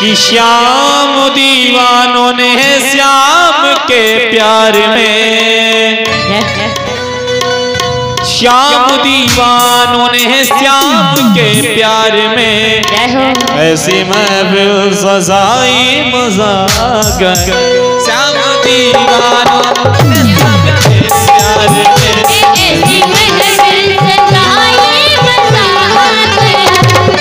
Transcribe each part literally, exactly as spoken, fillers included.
कि श्याम दीवानों ने श्याम के प्यार में, श्याम दीवानों ने श्याम के प्यार में ऐसी महफिल सजाई मजा गया। श्याम दीवानों ने श्याम के प्यार में ऐसी महफिल सजाई मजा गया।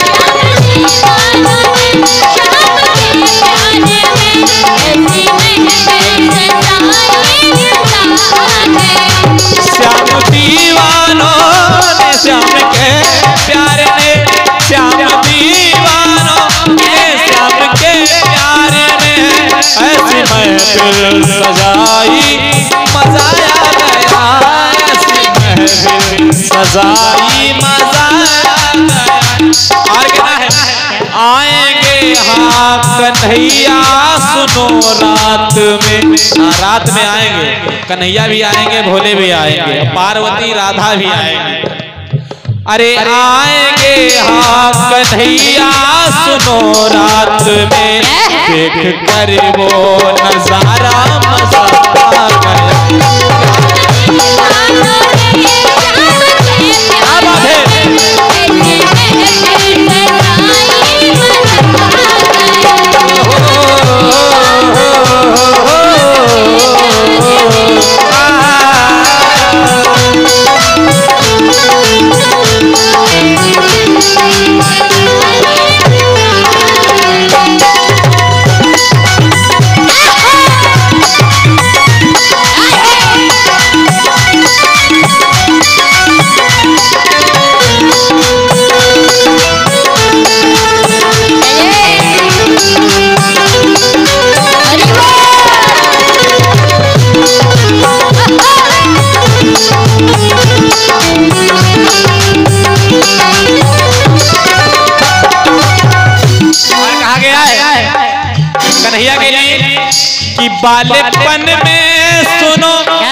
श्याम दीवानों ने श्याम के प्यार में, श्याम दीवानों ने श्याम के प्यार में ऐसी महफिल सजाई मजा गया। ऐसी महफिल सजाई मजा गया। और कहना है आएंगे हाँ कन्हैया सुनो रात में, हाँ रात में आएंगे, कन्हैया भी आएंगे, भोले भी आएंगे, पार्वती राधा भी आएंगे। अरे आएंगे हाँ कन्हैया सुनो रात में, देख कर वो नजारा मजा गया। कन्हैया के लिए कि बालेपन में सुनो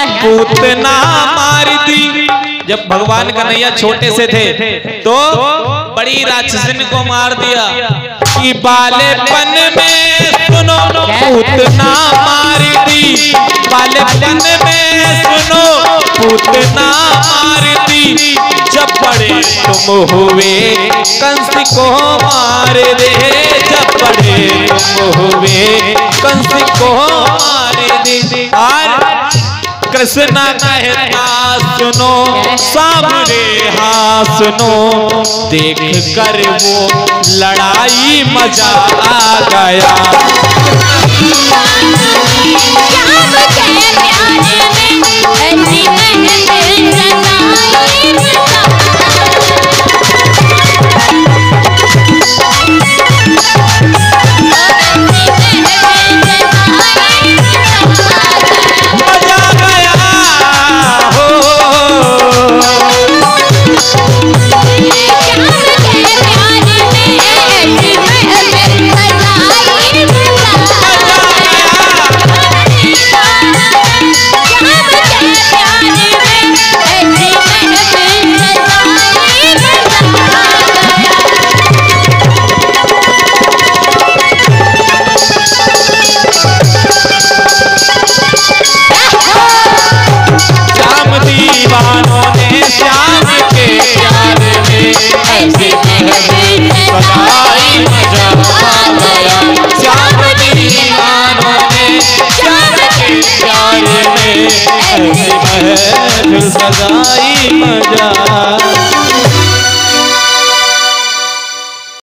पूतना मारी थी। जब भगवान कन्हैया छोटे से थे तो बड़ी राक्षसिन को मार दिया। कि बालेपन में सुनो पूतना मारी थी, बालेपन में सुनो पूतना मारी थी। जब बड़े तुम हुए कंस को मार दे, जब बड़े तुम हुए कंस को मार दे। और कृष्ण कहता सुनो सामने हाँ सुनो, देख कर वो लड़ाई मजा आ गया। सजाई मजा।